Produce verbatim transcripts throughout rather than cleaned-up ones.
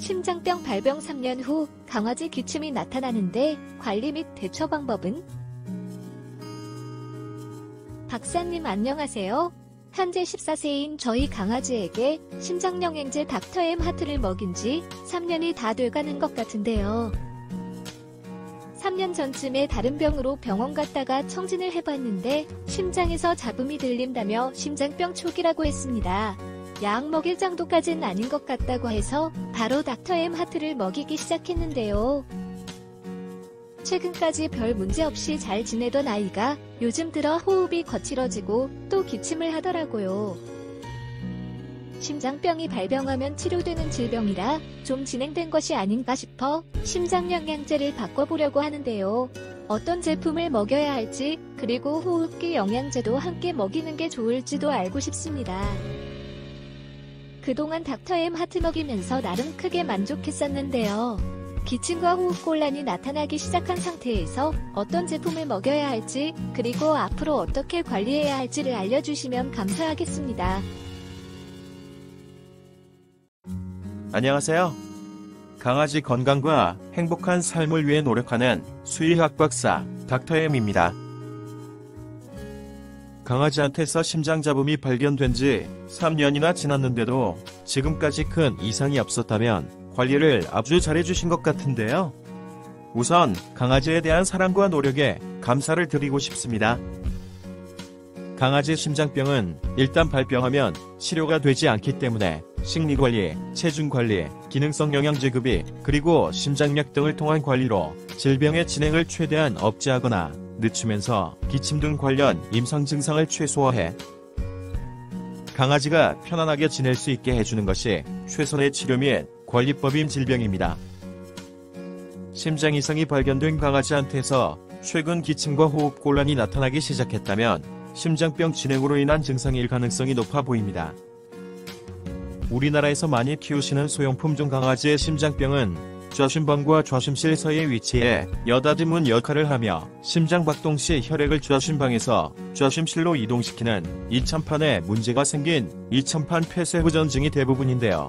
심장병 발병 삼 년 후 강아지 기침이 나타나는데 관리 및 대처 방법은? 박사님 안녕하세요. 현재 십사 세인 저희 강아지에게 심장영양제 닥터엠 하트를 먹인 지 삼 년이 다 돼가는 것 같은데요. 삼 년 전쯤에 다른 병으로 병원 갔다가 청진을 해봤는데 심장에서 잡음이 들린다며 심장병 초기라고 했습니다. 약 먹일 정도까진 아닌 것 같다고 해서 바로 닥터엠 하트를 먹이기 시작했는데요. 최근까지 별 문제 없이 잘 지내던 아이가 요즘 들어 호흡이 거칠어지고 또 기침을 하더라고요. 심장병이 발병하면 치료되는 질병이라 좀 진행된 것이 아닌가 싶어 심장영양제를 바꿔보려고 하는데요. 어떤 제품을 먹여야 할지 그리고 호흡기 영양제도 함께 먹이는 게 좋을지도 알고 싶습니다. 그동안 닥터엠 하트 먹이면서 나름 크게 만족했었는데요. 기침과 호흡곤란이 나타나기 시작한 상태에서 어떤 제품을 먹여야 할지 그리고 앞으로 어떻게 관리해야 할지를 알려주시면 감사하겠습니다. 안녕하세요. 강아지 건강과 행복한 삶을 위해 노력하는 수의학 박사 닥터엠입니다. 강아지한테서 심장잡음이 발견된 지 삼 년이나 지났는데도 지금까지 큰 이상이 없었다면 관리를 아주 잘해주신 것 같은데요. 우선 강아지에 대한 사랑과 노력에 감사를 드리고 싶습니다. 강아지 심장병은 일단 발병하면 치료가 되지 않기 때문에 식리관리, 체중관리, 기능성 영양제 급이, 그리고 심장약 등을 통한 관리로 질병의 진행을 최대한 억제하거나 늦추면서 기침 등 관련 임상 증상을 최소화해 강아지가 편안하게 지낼 수 있게 해주는 것이 최선의 치료 및 관리법인 질병입니다. 심장 이상이 발견된 강아지한테서 최근 기침과 호흡곤란이 나타나기 시작했다면 심장병 진행으로 인한 증상일 가능성이 높아 보입니다. 우리나라에서 많이 키우시는 소형품종 강아지의 심장병은 좌심방과 좌심실 사이에 위치해 여닫이문 역할을 하며 심장박동 시 혈액을 좌심방에서 좌심실로 이동시키는 이천판에 문제가 생긴 이천판 폐쇄후전증이 대부분인데요.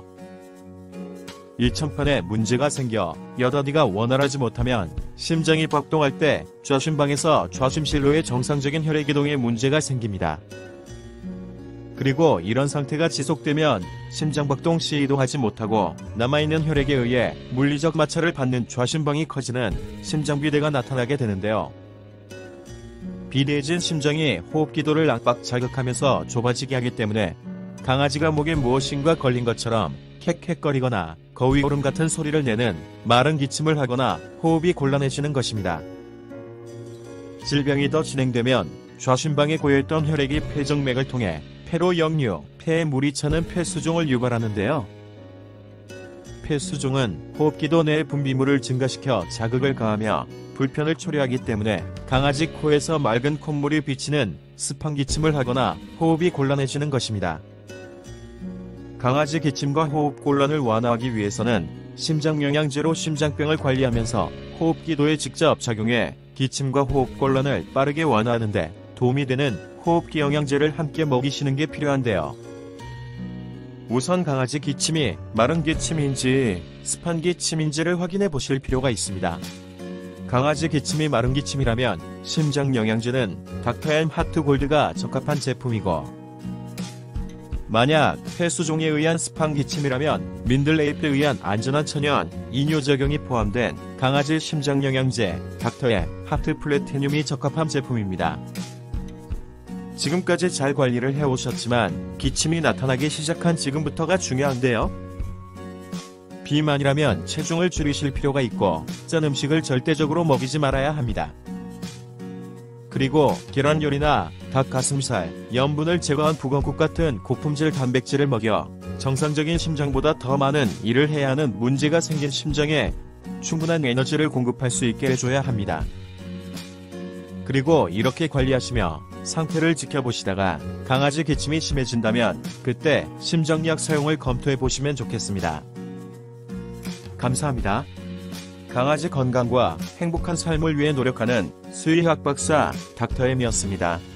이천판에 문제가 생겨 여닫이가 원활하지 못하면 심장이 박동할 때 좌심방에서 좌심실로의 정상적인 혈액이동에 문제가 생깁니다. 그리고 이런 상태가 지속되면 심장박동 시 이동하지 못하고 남아있는 혈액에 의해 물리적 마찰을 받는 좌심방이 커지는 심장비대가 나타나게 되는데요. 비대해진 심장이 호흡기도를 압박 자극하면서 좁아지게 하기 때문에 강아지가 목에 무엇인가 걸린 것처럼 캑캑거리거나 거위오름 같은 소리를 내는 마른 기침을 하거나 호흡이 곤란해지는 것입니다. 질병이 더 진행되면 좌심방에 고여있던 혈액이 폐정맥을 통해 폐로 역류, 폐에 물이 차는 폐수종을 유발하는데요. 폐수종은 호흡기도 내 분비물을 증가시켜 자극을 가하며 불편을 초래하기 때문에 강아지 코에서 맑은 콧물이 비치는 습한 기침을 하거나 호흡이 곤란해지는 것입니다. 강아지 기침과 호흡곤란을 완화하기 위해서는 심장영양제로 심장병을 관리하면서 호흡기도에 직접 작용해 기침과 호흡곤란을 빠르게 완화하는 데 도움이 되는 호흡기 영양제를 함께 먹이시는 게 필요한데요. 우선 강아지 기침이 마른 기침인지 습한 기침인지를 확인해 보실 필요가 있습니다. 강아지 기침이 마른 기침이라면 심장영양제는 닥터엠 하트 골드가 적합한 제품이고, 만약 폐수종에 의한 습한 기침이라면 민들레잎에 의한 안전한 천연 이뇨작용이 포함된 강아지 심장영양제 닥터엠 하트 플래티늄이 적합한 제품입니다. 지금까지 잘 관리를 해오셨지만 기침이 나타나기 시작한 지금부터가 중요한데요. 비만이라면 체중을 줄이실 필요가 있고 짠 음식을 절대적으로 먹이지 말아야 합니다. 그리고 계란 요리나 닭 가슴살, 염분을 제거한 북어국 같은 고품질 단백질을 먹여 정상적인 심장보다 더 많은 일을 해야 하는 문제가 생긴 심장에 충분한 에너지를 공급할 수 있게 해줘야 합니다. 그리고 이렇게 관리하시며 상태를 지켜보시다가 강아지 기침이 심해진다면 그때 심장약 사용을 검토해 보시면 좋겠습니다. 감사합니다. 강아지 건강과 행복한 삶을 위해 노력하는 수의학 박사 닥터엠이었습니다.